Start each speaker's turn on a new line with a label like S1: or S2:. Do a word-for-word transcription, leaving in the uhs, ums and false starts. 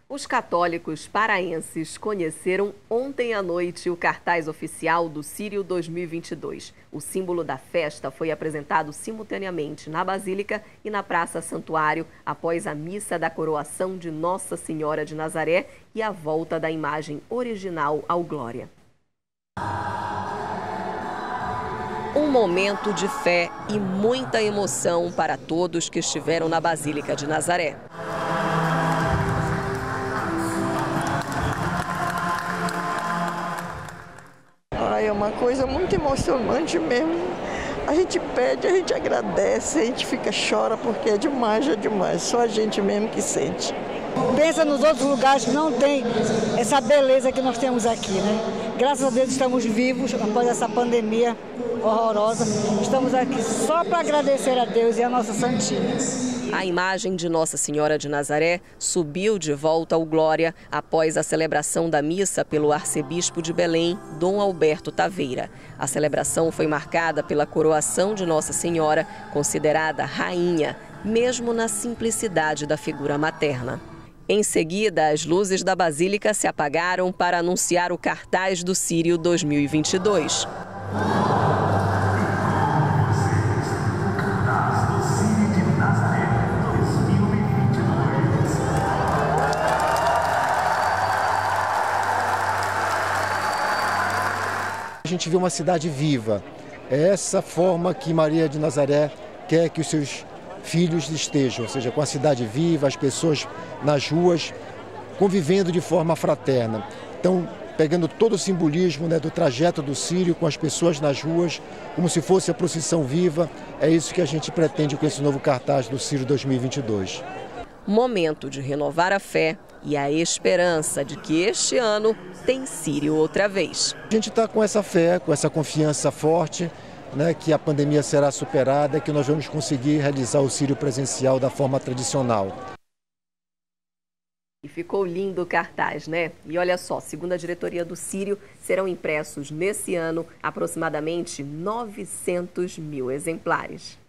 S1: Os católicos paraenses conheceram ontem à noite o cartaz oficial do Sírio dois mil e vinte e dois. O símbolo da festa foi apresentado simultaneamente na Basílica e na Praça Santuário após a missa da coroação de Nossa Senhora de Nazaré e a volta da imagem original ao Glória. Um momento de fé e muita emoção para todos que estiveram na Basílica de Nazaré.
S2: É uma coisa muito emocionante mesmo. A gente pede, a gente agradece, a gente fica, chora, porque é demais, é demais. Só a gente mesmo que sente.
S3: Pensa nos outros lugares que não tem essa beleza que nós temos aqui, né? Graças a Deus estamos vivos após essa pandemia horrorosa. Estamos aqui só para agradecer a Deus e a nossa Santinha.
S1: A imagem de Nossa Senhora de Nazaré subiu de volta ao Glória após a celebração da missa pelo arcebispo de Belém, Dom Alberto Taveira. A celebração foi marcada pela coroação de Nossa Senhora, considerada rainha, mesmo na simplicidade da figura materna. Em seguida, as luzes da Basílica se apagaram para anunciar o cartaz do Sírio dois mil e vinte e dois.
S4: A gente vê uma cidade viva. É essa forma que Maria de Nazaré quer que os seus filhos estejam, ou seja, com a cidade viva, as pessoas nas ruas, convivendo de forma fraterna. Então, pegando todo o simbolismo, né, do trajeto do Sírio com as pessoas nas ruas, como se fosse a procissão viva, é isso que a gente pretende com esse novo cartaz do Sírio dois mil e vinte e dois.
S1: Momento de renovar a fé e a esperança de que este ano tem Sírio outra vez.
S4: A gente está com essa fé, com essa confiança forte, né, que a pandemia será superada, que nós vamos conseguir realizar o Sírio presencial da forma tradicional.
S1: E ficou lindo o cartaz, né? E olha só, segundo a diretoria do Sírio, serão impressos nesse ano aproximadamente novecentos mil exemplares.